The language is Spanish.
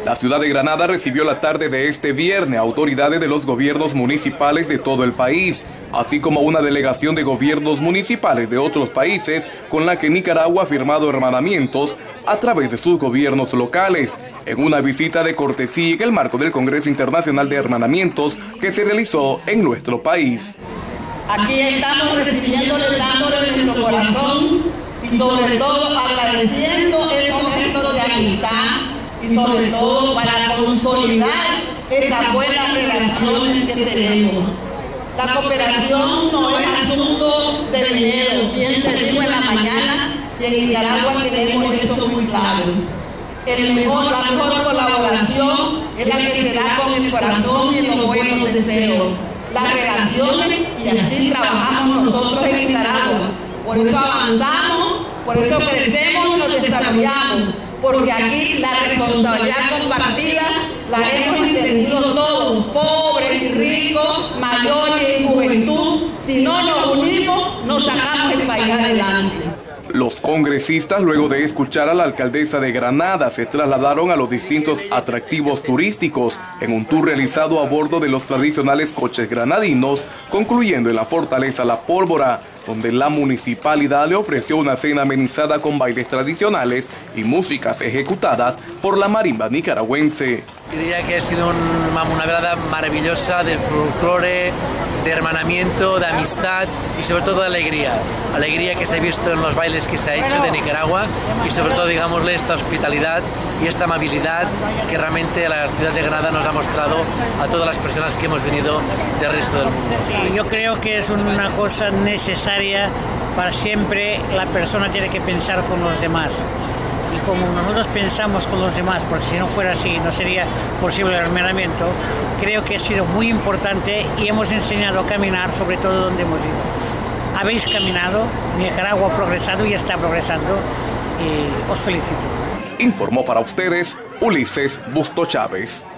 La ciudad de Granada recibió la tarde de este viernes a autoridades de los gobiernos municipales de todo el país, así como una delegación de gobiernos municipales de otros países con la que Nicaragua ha firmado hermanamientos a través de sus gobiernos locales, en una visita de cortesía en el marco del Congreso Internacional de Hermanamientos que se realizó en nuestro país. Aquí estamos recibiéndole, dándole nuestro corazón y sobre todo agradeciendo esos gestos de amistad y sobre todo para consolidar esas buenas relaciones que tenemos. La cooperación no es asunto de dinero, bien se dijo en la mañana, y en Nicaragua tenemos eso muy claro. La mejor colaboración es la que se da con el corazón y los buenos deseos. Las relaciones, y así trabajamos nosotros en Nicaragua. Por eso avanzamos, por eso crecemos y nos desarrollamos, porque aquí la responsabilidad compartida la hemos entendido todos, pobres y ricos, mayores y juventud. Si no nos unimos, no sacamos el país adelante. Los congresistas, luego de escuchar a la alcaldesa de Granada, se trasladaron a los distintos atractivos turísticos en un tour realizado a bordo de los tradicionales coches granadinos, concluyendo en la fortaleza La Pólvora, donde la municipalidad le ofreció una cena amenizada con bailes tradicionales y músicas ejecutadas por la marimba nicaragüense. Diría que ha sido una velada maravillosa de folclore, de hermanamiento, de amistad y sobre todo de alegría. Alegría que se ha visto en los bailes que se ha hecho de Nicaragua y sobre todo, digámosle, esta hospitalidad y esta amabilidad que realmente la ciudad de Granada nos ha mostrado a todas las personas que hemos venido del resto del mundo. Sí, yo creo que es una cosa necesaria para siempre. La persona tiene que pensar con los demás. Y como nosotros pensamos con los demás, porque si no fuera así no sería posible el hermanamiento, creo que ha sido muy importante y hemos enseñado a caminar, sobre todo donde hemos ido. Habéis caminado, Nicaragua ha progresado y está progresando y os felicito. Informó para ustedes Ulises Busto Chávez.